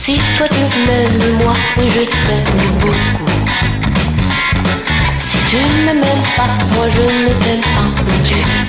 Si toi tu m'aimes, moi, oui, je t'aime beaucoup. Si tu ne m'aimes pas, moi je ne t'aime pas non plus.